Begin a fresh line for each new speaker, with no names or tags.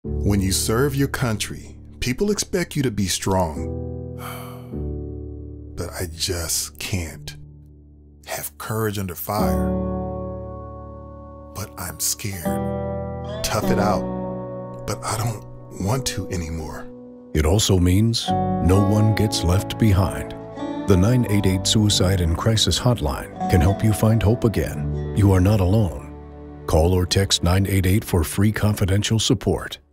When you serve your country, people expect you to be strong. But I just can't. Have courage under fire. But I'm scared. Tough it out. But I don't want to anymore.
It also means no one gets left behind. The 988 Suicide and Crisis Hotline can help you find hope again. You are not alone. Call or text 988 for free confidential support.